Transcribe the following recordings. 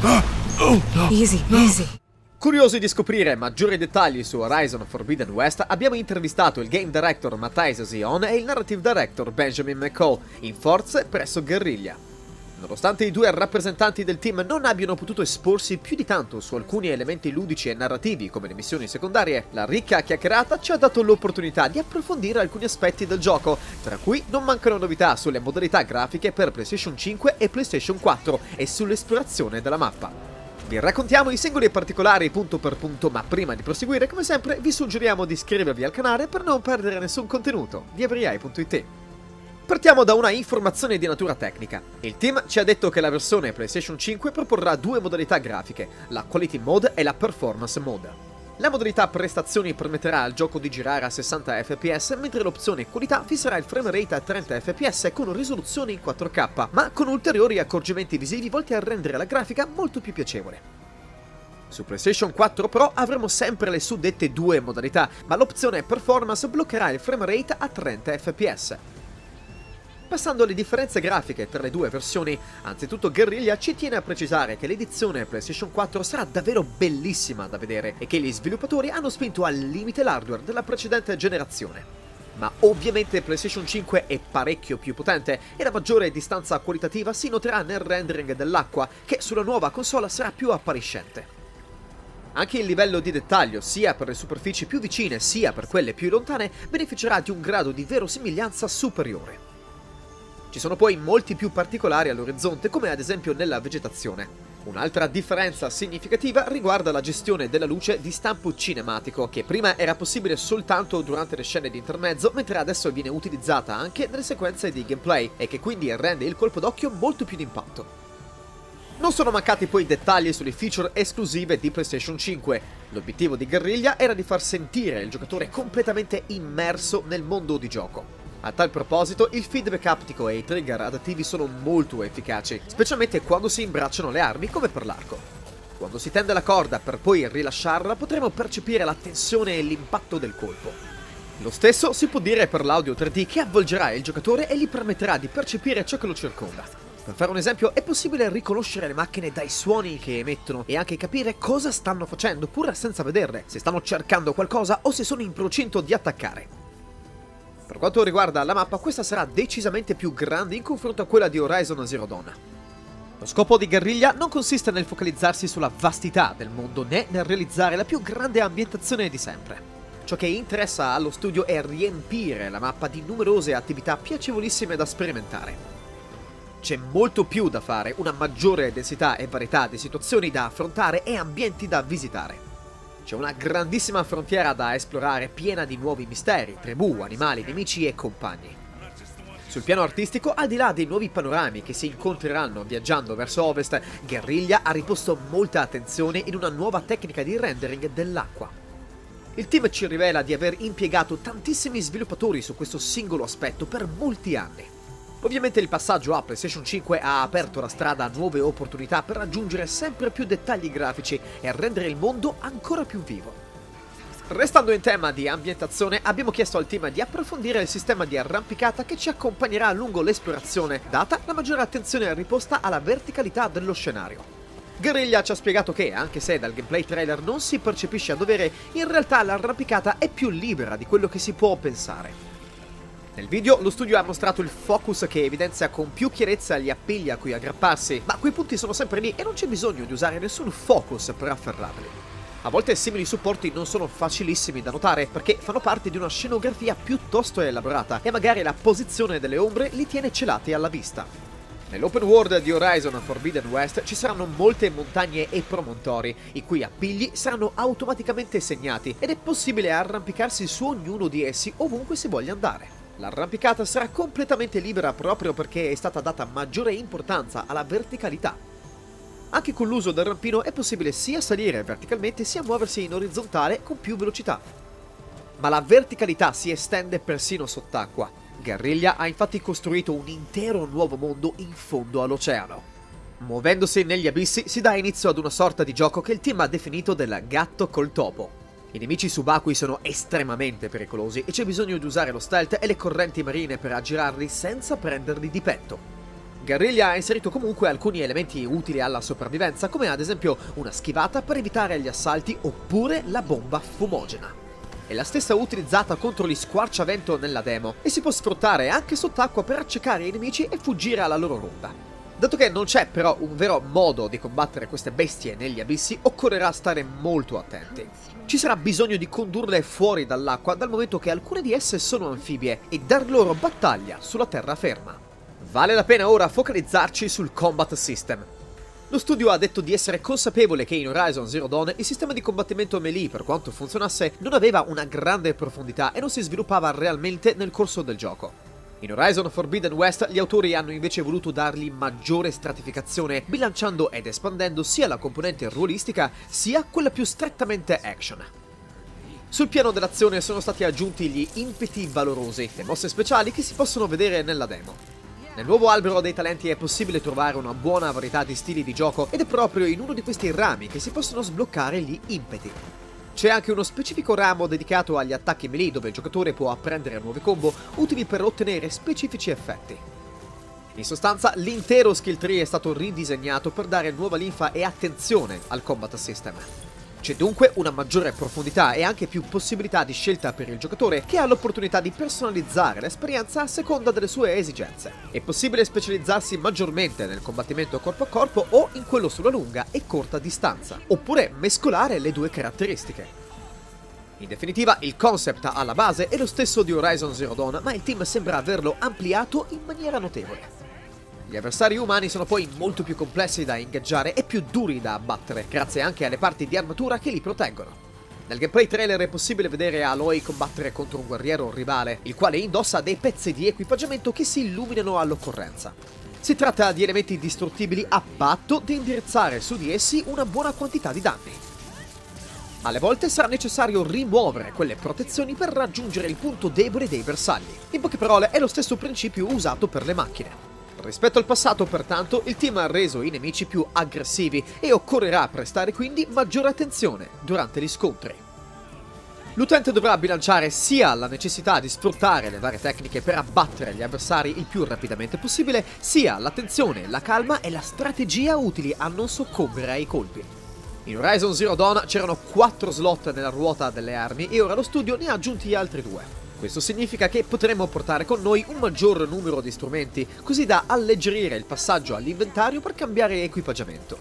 Easy, easy. Curiosi di scoprire maggiori dettagli su Horizon Forbidden West, abbiamo intervistato il Game Director Matthijs Zion e il Narrative Director Benjamin McCall in forze presso Guerriglia. Nonostante i due rappresentanti del team non abbiano potuto esporsi più di tanto su alcuni elementi ludici e narrativi come le missioni secondarie, la ricca chiacchierata ci ha dato l'opportunità di approfondire alcuni aspetti del gioco, tra cui non mancano novità sulle modalità grafiche per PlayStation 5 e PlayStation 4 e sull'esplorazione della mappa. Vi raccontiamo i singoli particolari punto per punto, ma prima di proseguire, come sempre, vi suggeriamo di iscrivervi al canale per non perdere nessun contenuto di everyeye.it. Partiamo da una informazione di natura tecnica. Il team ci ha detto che la versione PlayStation 5 proporrà due modalità grafiche, la Quality Mode e la Performance Mode. La modalità prestazioni permetterà al gioco di girare a 60 fps, mentre l'opzione qualità fisserà il frame rate a 30 fps con risoluzione in 4K, ma con ulteriori accorgimenti visivi volti a rendere la grafica molto più piacevole. Su PlayStation 4 Pro avremo sempre le suddette due modalità, ma l'opzione Performance bloccherà il frame rate a 30 fps. Passando alle differenze grafiche tra le due versioni, anzitutto Guerriglia ci tiene a precisare che l'edizione PlayStation 4 sarà davvero bellissima da vedere e che gli sviluppatori hanno spinto al limite l'hardware della precedente generazione. Ma ovviamente PlayStation 5 è parecchio più potente e la maggiore distanza qualitativa si noterà nel rendering dell'acqua, che sulla nuova console sarà più appariscente. Anche il livello di dettaglio, sia per le superfici più vicine sia per quelle più lontane, beneficerà di un grado di verosimiglianza superiore. Ci sono poi molti più particolari all'orizzonte, come ad esempio nella vegetazione. Un'altra differenza significativa riguarda la gestione della luce di stampo cinematico, che prima era possibile soltanto durante le scene di intermezzo, mentre adesso viene utilizzata anche nelle sequenze di gameplay, e che quindi rende il colpo d'occhio molto più d'impatto. Non sono mancati poi dettagli sulle feature esclusive di PlayStation 5. L'obiettivo di Guerriglia era di far sentire il giocatore completamente immerso nel mondo di gioco. A tal proposito, il feedback aptico e i trigger adattivi sono molto efficaci, specialmente quando si imbracciano le armi come per l'arco. Quando si tende la corda per poi rilasciarla, potremo percepire la tensione e l'impatto del colpo. Lo stesso si può dire per l'audio 3D, che avvolgerà il giocatore e gli permetterà di percepire ciò che lo circonda. Per fare un esempio, è possibile riconoscere le macchine dai suoni che emettono e anche capire cosa stanno facendo pur senza vederle, se stanno cercando qualcosa o se sono in procinto di attaccare. Per quanto riguarda la mappa, questa sarà decisamente più grande in confronto a quella di Horizon Zero Dawn. Lo scopo di Guerriglia non consiste nel focalizzarsi sulla vastità del mondo né nel realizzare la più grande ambientazione di sempre. Ciò che interessa allo studio è riempire la mappa di numerose attività piacevolissime da sperimentare. C'è molto più da fare, una maggiore densità e varietà di situazioni da affrontare e ambienti da visitare. C'è una grandissima frontiera da esplorare, piena di nuovi misteri, tribù, animali, nemici e compagni. Sul piano artistico, al di là dei nuovi panorami che si incontreranno viaggiando verso ovest, Guerriglia ha riposto molta attenzione in una nuova tecnica di rendering dell'acqua. Il team ci rivela di aver impiegato tantissimi sviluppatori su questo singolo aspetto per molti anni. Ovviamente il passaggio a PlayStation 5 ha aperto la strada a nuove opportunità per raggiungere sempre più dettagli grafici e rendere il mondo ancora più vivo. Restando in tema di ambientazione, abbiamo chiesto al team di approfondire il sistema di arrampicata che ci accompagnerà lungo l'esplorazione, data la maggiore attenzione riposta alla verticalità dello scenario. Guerriglia ci ha spiegato che, anche se dal gameplay trailer non si percepisce a dovere, in realtà l'arrampicata è più libera di quello che si può pensare. Nel video lo studio ha mostrato il focus che evidenzia con più chiarezza gli appigli a cui aggrapparsi, ma quei punti sono sempre lì e non c'è bisogno di usare nessun focus per afferrarli. A volte simili supporti non sono facilissimi da notare perché fanno parte di una scenografia piuttosto elaborata e magari la posizione delle ombre li tiene celati alla vista. Nell'open world di Horizon Forbidden West ci saranno molte montagne e promontori, i cui appigli saranno automaticamente segnati ed è possibile arrampicarsi su ognuno di essi ovunque si voglia andare. L'arrampicata sarà completamente libera proprio perché è stata data maggiore importanza alla verticalità. Anche con l'uso del rampino è possibile sia salire verticalmente sia muoversi in orizzontale con più velocità. Ma la verticalità si estende persino sott'acqua. Guerriglia ha infatti costruito un intero nuovo mondo in fondo all'oceano. Muovendosi negli abissi si dà inizio ad una sorta di gioco che il team ha definito del gatto col topo. I nemici subacquei sono estremamente pericolosi e c'è bisogno di usare lo stealth e le correnti marine per aggirarli senza prenderli di petto. Guerrilla ha inserito comunque alcuni elementi utili alla sopravvivenza, come ad esempio una schivata per evitare gli assalti oppure la bomba fumogena. È la stessa utilizzata contro gli squarciavento nella demo e si può sfruttare anche sott'acqua per accecare i nemici e fuggire alla loro ronda. Dato che non c'è però un vero modo di combattere queste bestie negli abissi, occorrerà stare molto attenti. Ci sarà bisogno di condurle fuori dall'acqua dal momento che alcune di esse sono anfibie e dar loro battaglia sulla terraferma. Vale la pena ora focalizzarci sul combat system. Lo studio ha detto di essere consapevole che in Horizon Zero Dawn il sistema di combattimento melee, per quanto funzionasse, non aveva una grande profondità e non si sviluppava realmente nel corso del gioco. In Horizon Forbidden West gli autori hanno invece voluto dargli maggiore stratificazione, bilanciando ed espandendo sia la componente ruolistica sia quella più strettamente action. Sul piano dell'azione sono stati aggiunti gli impeti valorosi, le mosse speciali che si possono vedere nella demo. Nel nuovo albero dei talenti è possibile trovare una buona varietà di stili di gioco ed è proprio in uno di questi rami che si possono sbloccare gli impeti. C'è anche uno specifico ramo dedicato agli attacchi melee dove il giocatore può apprendere nuove combo utili per ottenere specifici effetti. In sostanza, l'intero skill tree è stato ridisegnato per dare nuova linfa e attenzione al combat system. C'è dunque una maggiore profondità e anche più possibilità di scelta per il giocatore, che ha l'opportunità di personalizzare l'esperienza a seconda delle sue esigenze. È possibile specializzarsi maggiormente nel combattimento corpo a corpo o in quello sulla lunga e corta distanza, oppure mescolare le due caratteristiche. In definitiva, il concept alla base è lo stesso di Horizon Zero Dawn, ma il team sembra averlo ampliato in maniera notevole. Gli avversari umani sono poi molto più complessi da ingaggiare e più duri da abbattere, grazie anche alle parti di armatura che li proteggono. Nel gameplay trailer è possibile vedere Aloy combattere contro un guerriero rivale, il quale indossa dei pezzi di equipaggiamento che si illuminano all'occorrenza. Si tratta di elementi distruttibili a patto di indirizzare su di essi una buona quantità di danni. Alle volte sarà necessario rimuovere quelle protezioni per raggiungere il punto debole dei bersagli. In poche parole è lo stesso principio usato per le macchine. Rispetto al passato, pertanto, il team ha reso i nemici più aggressivi e occorrerà prestare quindi maggiore attenzione durante gli scontri. L'utente dovrà bilanciare sia la necessità di sfruttare le varie tecniche per abbattere gli avversari il più rapidamente possibile, sia l'attenzione, la calma e la strategia utili a non soccombere ai colpi. In Horizon Zero Dawn c'erano 4 slot nella ruota delle armi e ora lo studio ne ha aggiunti altri 2. Questo significa che potremo portare con noi un maggior numero di strumenti, così da alleggerire il passaggio all'inventario per cambiare equipaggiamento.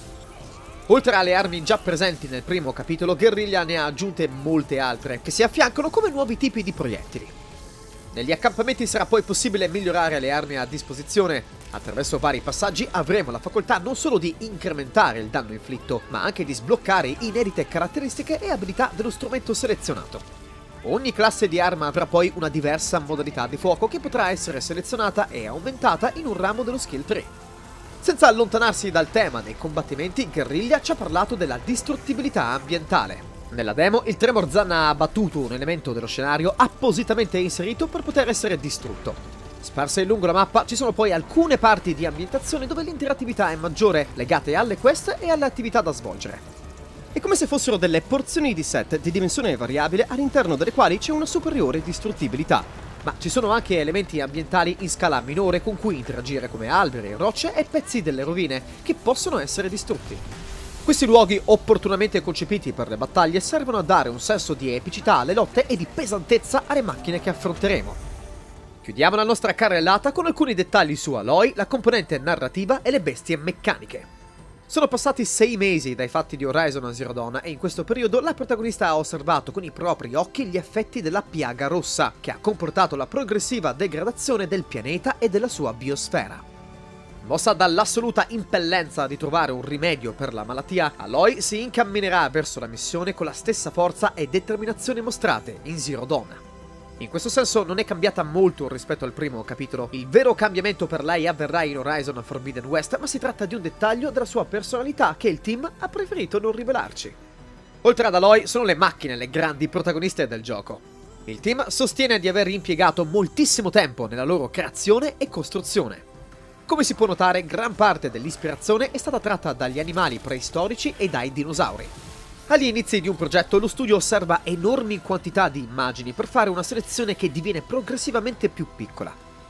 Oltre alle armi già presenti nel primo capitolo, Guerrilla ne ha aggiunte molte altre, che si affiancano come nuovi tipi di proiettili. Negli accampamenti sarà poi possibile migliorare le armi a disposizione. Attraverso vari passaggi avremo la facoltà non solo di incrementare il danno inflitto, ma anche di sbloccare inedite caratteristiche e abilità dello strumento selezionato. Ogni classe di arma avrà poi una diversa modalità di fuoco che potrà essere selezionata e aumentata in un ramo dello skill tree. Senza allontanarsi dal tema dei combattimenti, Guerrilla ci ha parlato della distruttibilità ambientale. Nella demo il Tremor Zan ha abbattuto un elemento dello scenario appositamente inserito per poter essere distrutto. Sparse lungo la mappa ci sono poi alcune parti di ambientazione dove l'interattività è maggiore, legate alle quest e alle attività da svolgere. È come se fossero delle porzioni di set di dimensione variabile all'interno delle quali c'è una superiore distruttibilità, ma ci sono anche elementi ambientali in scala minore con cui interagire come alberi, rocce e pezzi delle rovine che possono essere distrutti. Questi luoghi opportunamente concepiti per le battaglie servono a dare un senso di epicità alle lotte e di pesantezza alle macchine che affronteremo. Chiudiamo la nostra carrellata con alcuni dettagli su Aloy, la componente narrativa e le bestie meccaniche. Sono passati 6 mesi dai fatti di Horizon Zero Dawn e in questo periodo la protagonista ha osservato con i propri occhi gli effetti della piaga rossa, che ha comportato la progressiva degradazione del pianeta e della sua biosfera. Mossa dall'assoluta impellenza di trovare un rimedio per la malattia, Aloy si incamminerà verso la missione con la stessa forza e determinazione mostrate in Zero Dawn. In questo senso non è cambiata molto rispetto al primo capitolo. Il vero cambiamento per lei avverrà in Horizon Forbidden West, ma si tratta di un dettaglio della sua personalità che il team ha preferito non rivelarci. Oltre ad Aloy, sono le macchine le grandi protagoniste del gioco. Il team sostiene di aver impiegato moltissimo tempo nella loro creazione e costruzione. Come si può notare, gran parte dell'ispirazione è stata tratta dagli animali preistorici e dai dinosauri. Agli inizi di un progetto lo studio osserva enormi quantità di immagini per fare una selezione che diviene progressivamente più piccola.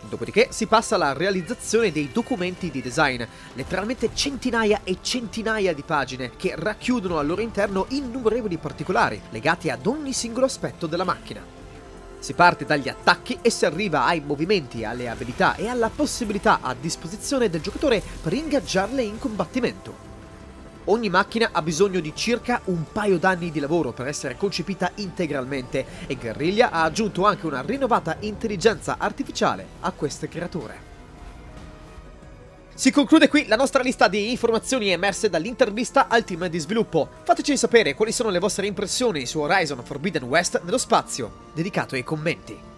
Dopodiché si passa alla realizzazione dei documenti di design, letteralmente centinaia e centinaia di pagine che racchiudono al loro interno innumerevoli particolari legati ad ogni singolo aspetto della macchina. Si parte dagli attacchi e si arriva ai movimenti, alle abilità e alla possibilità a disposizione del giocatore per ingaggiarle in combattimento. Ogni macchina ha bisogno di circa un paio d'anni di lavoro per essere concepita integralmente e Guerrilla ha aggiunto anche una rinnovata intelligenza artificiale a queste creature. Si conclude qui la nostra lista di informazioni emerse dall'intervista al team di sviluppo. Fateci sapere quali sono le vostre impressioni su Horizon Forbidden West nello spazio dedicato ai commenti.